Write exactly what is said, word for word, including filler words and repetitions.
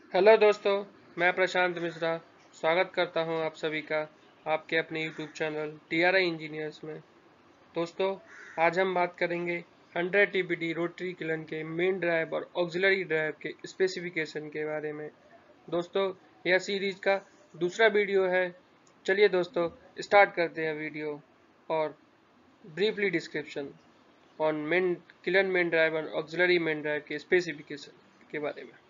Hello दोस्तों, मैं प्रशांत मिश्रा स्वागत करता हूं आप सभी का आपके अपने YouTube channel T R I engineers में। दोस्तों, आज हम बात करेंगे hundred T B D rotary kiln के मेन ड्राइव और ऑक्सिलरी ड्राइव के स्पेसिफिकेशन के बारे में। दोस्तों, यह सीरीज का दूसरा वीडियो है। चलिए दोस्तों, स्टार्ट करते हैं वीडियो और briefly description on main kiln main drive और ऑक्सिलरी मेन ड्राइव के स्पेसिफिकेशन के बारे में।